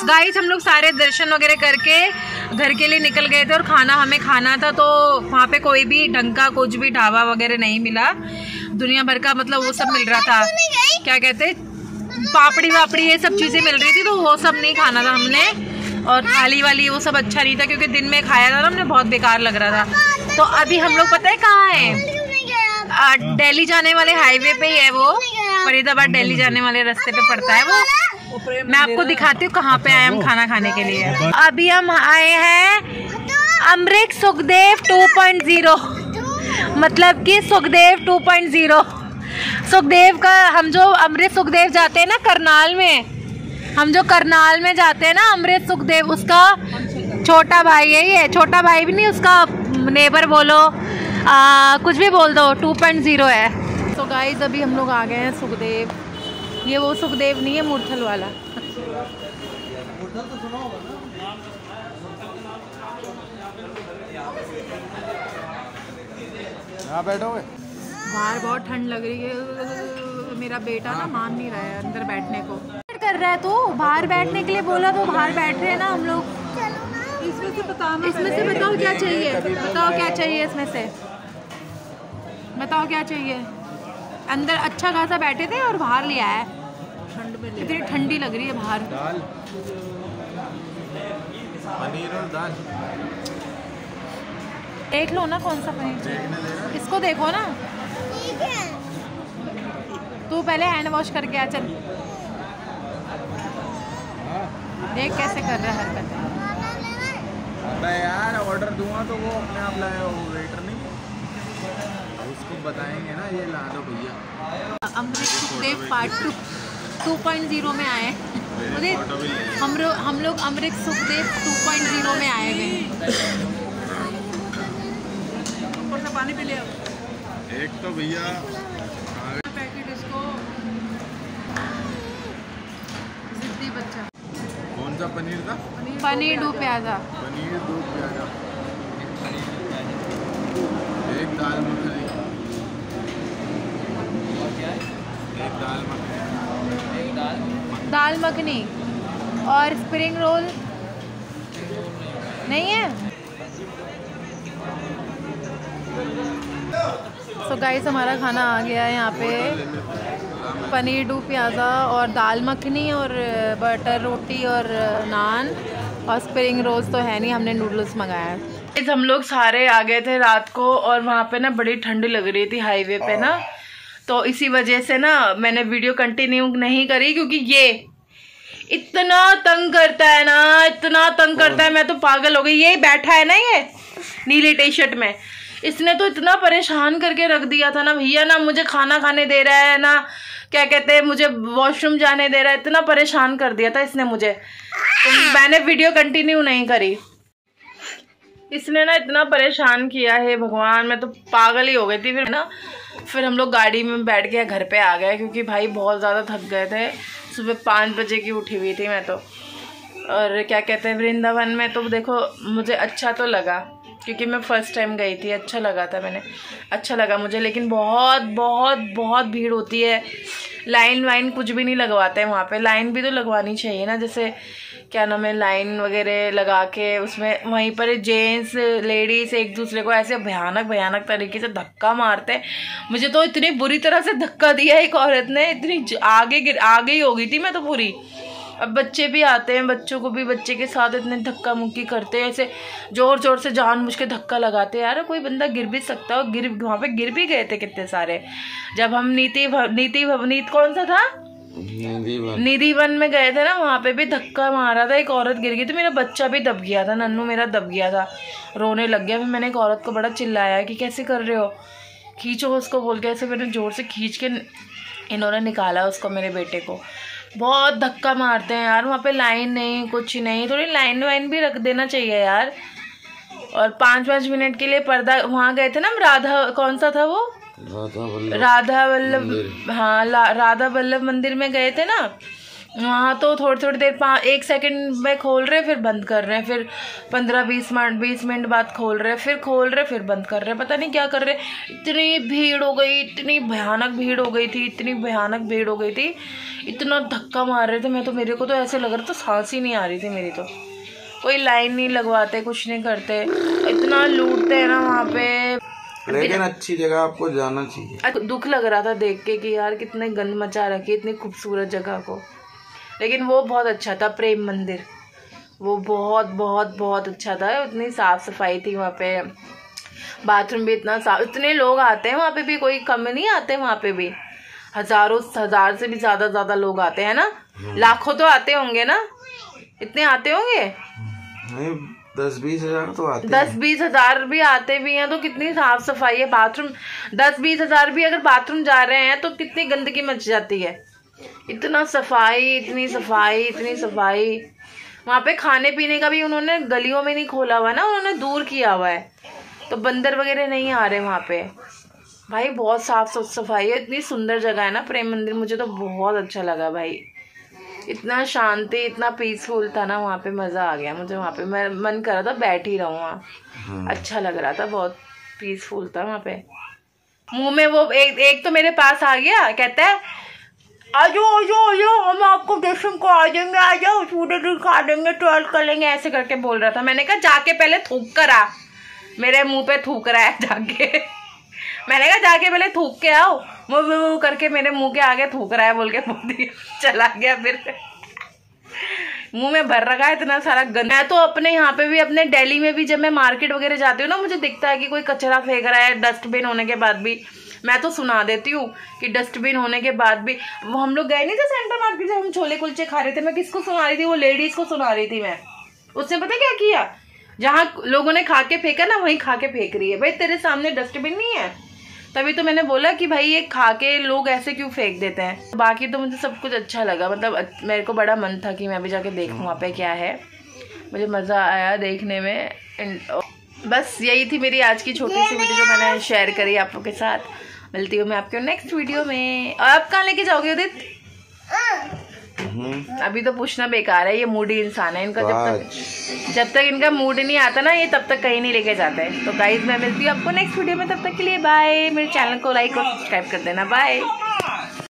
Guys हम लोग सारे दर्शन वगैरह करके घर के लिए निकल गए थे और खाना हमें खाना था, तो वहाँ पे कोई भी ढंग का कुछ भी ढाबा वगैरह नहीं मिला। दुनिया भर का मतलब वो सब मिल रहा था, क्या कहते पापड़ी वापड़ी ये सब चीज़ें मिल रही थी, तो वो सब नहीं खाना था हमने। और थाली वाली वो सब अच्छा नहीं था क्योंकि दिन में खाया था ना हमने, बहुत बेकार लग रहा था। तो अभी हम लोग पता है कहाँ है, दिल्ली जाने वाले हाईवे पे ही है वो, फरीदाबाद दिल्ली जाने वाले रास्ते पे पड़ता है वो। मैं आपको दिखाती हूँ कहाँ पे आए हम खाना खाने के लिए। अभी हम आए हैं अमृत सुखदेव 2.0, मतलब कि सुखदेव 2.0। सुखदेव का हम जो अमृत सुखदेव जाते हैं ना करनाल में, हम जो करनाल में जाते हैं ना अमृत सुखदेव, उसका छोटा भाई है ये। छोटा भाई भी नहीं, उसका नेबर बोलो, कुछ भी बोल दो, 2.0 है। तो गाइस अभी हम लोग आ गए हैं सुखदेव। ये वो सुखदेव नहीं है, मूर्थल वाला। यहाँ बैठोगे? बाहर बहुत ठंड लग रही है। मेरा बेटा ना मान नहीं रहा है अंदर बैठने को, कर रहा है। तो बाहर बैठने के लिए बोला तो बाहर बैठ रहे हैं ना हम लोग। इसमें से बताओ क्या चाहिए, बताओ क्या चाहिए इसमें से, बताओ क्या चाहिए। अंदर अच्छा खासा बैठे थे और बाहर लिया है, ठंड में इतनी ठंडी लग रही है बाहर। दाल, पनीर और दाल देख लो ना कौन सा पनीर चाहिए, इसको देखो ना। तू पहले हैंड वॉश करके आ, चल। देख कैसे कर रहा है हरकत। अबे यार ऑर्डर दूंगा तो वो अपने आप लाएगा, वो वेटर नहीं, उसको बताएंगे ना ये ला दो भैया। अमृत सुखदेव पार्ट 2.0 में आए हम लोग अमृत सुखदेव 2.0 में आए हुए। पानी पी लिया एक तो भैया पैकेट इसको, जिद्दी बच्चा। कौन सा पनीर था? पनीर दो प्याजा। पनीर दो प्याजा, एक दाल मखनी, एक दाल मखनी, दाल मखनी और स्प्रिंग रोल नहीं है। तो गाइस हमारा खाना आ गया है यहाँ पे, पनीर दो प्याज़ा और दाल मखनी और बटर रोटी और नान और स्प्रिंग रोल्स तो है नहीं, हमने नूडल्स मंगाया है। हम लोग सारे आ गए थे रात को और वहाँ पे ना बड़ी ठंड लग रही थी हाईवे पे ना, तो इसी वजह से ना मैंने वीडियो कंटिन्यू नहीं करी क्योंकि ये इतना तंग करता है ना, इतना तंग करता है, मैं तो पागल हो गई। ये बैठा है ना ये नीली टी शर्ट में, इसने तो इतना परेशान करके रख दिया था ना भैया, ना मुझे खाना खाने दे रहा है, ना क्या कहते हैं मुझे वॉशरूम जाने दे रहा है, इतना परेशान कर दिया था इसने मुझे, तो मैंने वीडियो कंटिन्यू नहीं करी। इसने ना इतना परेशान किया है भगवान, मैं तो पागल ही हो गई थी। फिर हम लोग गाड़ी में बैठ के घर पे आ गए क्योंकि भाई बहुत ज़्यादा थक गए थे। सुबह 5 बजे की उठी हुई थी मैं तो। और क्या कहते हैं वृंदावन में तो देखो मुझे अच्छा तो लगा क्योंकि मैं फ़र्स्ट टाइम गई थी, अच्छा लगा था, अच्छा लगा मुझे, लेकिन बहुत बहुत बहुत भीड़ होती है। लाइन वाइन कुछ भी नहीं लगवाते हैं वहाँ पे, लाइन भी तो लगवानी चाहिए ना, जैसे क्या नाम है लाइन वगैरह लगा के उसमें वहीं पर जेंट्स लेडीज़ एक दूसरे को ऐसे भयानक भयानक तरीके से धक्का मारते हैं। मुझे तो इतनी बुरी तरह से धक्का दिया एक औरत ने, इतनी आगे ही हो गई थी मैं तो पूरी। अब बच्चे भी आते हैं, बच्चों को भी बच्चे के साथ इतने धक्का मुक्की करते हैं, ऐसे ज़ोर ज़ोर से जानबूझ के धक्का लगाते हैं। यार कोई बंदा गिर भी सकता है, वहाँ पे गिर भी गए थे कितने सारे। जब हम नीति कौन सा था निधि वन में गए थे ना, वहाँ पे भी धक्का मारा था, एक औरत गिर गई थी, मेरा बच्चा भी दब गया था, नन्नू मेरा दब गया था, रोने लग गया। फिर मैंने एक औरत को बड़ा चिल्लाया कि कैसे कर रहे हो, खींचो उसको बोल के, ऐसे मैंने ज़ोर से खींच के इन्होंने निकाला उसको, मेरे बेटे को। बहुत धक्का मारते हैं यार वहाँ पे, लाइन नहीं कुछ नहीं, थोड़ी लाइन वाइन भी रख देना चाहिए यार। और 5-5 मिनट के लिए पर्दा, वहाँ गए थे ना हम राधा, कौन सा था वो, राधा वल्लभ, हाँ राधा वल्लभ मंदिर में गए थे ना, वहाँ तो थोड़ी देर 1 सेकंड में खोल रहे फिर बंद कर रहे हैं, फिर 15-20 मिनट बाद खोल रहे फिर फिर बंद कर रहे हैं, पता नहीं क्या कर रहे। इतनी भीड़ हो गई, इतनी भयानक भीड़ हो गई थी, इतना धक्का मार रहे थे। मेरे को तो ऐसे लग रहा था सांस ही नहीं आ रही थी मेरी। तो कोई लाइन नहीं लगवाते, कुछ नहीं करते, इतना लूटते हैं ना वहाँ पे। लेकिन अच्छी जगह आपको जाना चाहिए। दुख लग रहा था देख के कि यार कितने गंद मचा रखी इतनी खूबसूरत जगह को, लेकिन वो बहुत अच्छा था। प्रेम मंदिर वो बहुत अच्छा था। इतनी साफ सफाई थी वहाँ पे, बाथरूम भी इतना साफ, इतने लोग आते हैं वहाँ पे भी, कोई कम नहीं आते वहाँ पे भी। हजार से भी ज्यादा लोग आते हैं ना, लाखों तो आते होंगे ना, इतने आते होंगे। 10-20 हजार तो आते 10-20 हजार भी आते भी हैं, तो कितनी साफ सफाई है। बाथरूम 10-20 हजार भी अगर बाथरूम जा रहे हैं तो कितनी गंदगी मच जाती है। इतनी सफाई। वहाँ पे खाने पीने का भी उन्होंने गलियों में नहीं खोला हुआ ना, उन्होंने दूर किया हुआ है, तो बंदर वगैरह नहीं आ रहे वहाँ पे। भाई बहुत साफ सफाई है, इतनी सुंदर जगह है ना प्रेम मंदिर। मुझे तो बहुत अच्छा लगा भाई, इतना शांति, इतना पीसफुल था ना वहाँ पे, मज़ा आ गया मुझे वहाँ पे। मैं मन कर रहा था बैठ ही रहूँ वहाँ, अच्छा लग रहा था, बहुत पीसफुल था वहाँ पे। मुंह में वो एक तो मेरे पास आ गया, कहता है आजो हम आपको दर्शन को आ जाएंगे, आ जाओ सूर्य खा देंगे, ट्वेल्व कर लेंगे, ऐसे करके बोल रहा था। मैंने कहा जाके पहले थूक कर आ, मेरे मुंह पे थूक रहा है जाके। मैंने कहा जाके पहले थूक के आओ, वो करके मेरे मुंह के आगे थूक रहा है बोल के बोल दिया, चला गया। फिर मुंह में भर रखा है इतना सारा गंदा। मैं तो अपने यहाँ पे भी, अपने दिल्ली में भी, जब मैं मार्केट वगैरह जाती हूँ ना, मुझे दिखता है कि कोई कचरा फेंक रहा है, डस्टबिन होने के बाद भी मैं तो सुना देती हूँ कि डस्टबिन होने के बाद भी। वो हम लोग गए नहीं थे सेंटर मार्केट, जब हम छोले कुलचे खा रहे थे, मैं किसको सुना रही थी, वो लेडीज को सुना रही थी मैं। उसने पता क्या किया, जहाँ लोगों ने खा के फेंका ना वहीं खा के फेंक रही है। भाई तेरे सामने डस्टबिन नहीं है, तभी तो मैंने बोला कि भाई ये खा के लोग ऐसे क्यों फेंक देते हैं। बाकी तो मुझे सब कुछ अच्छा लगा, मतलब मेरे को बड़ा मन था कि मैं भी जाके देखूँ वहाँ पे क्या है। मुझे मज़ा आया देखने में। बस यही थी मेरी आज की छोटी सी वीडियो जो मैंने शेयर करी आप लोग के साथ। मिलती हूँ मैं आपके नेक्स्ट वीडियो में। और आप कहाँ लेके जाओगे उदित? अभी तो पूछना बेकार है, ये मूडी इंसान है, इनका जब तक इनका मूड नहीं आता ना, ये तब तक कहीं नहीं लेके जाते हैं। तो गाइज मैं मिलती हूँ आपको नेक्स्ट वीडियो में, तब तक के लिए बाय। मेरे चैनल को लाइक और सब्सक्राइब कर देना, बाय।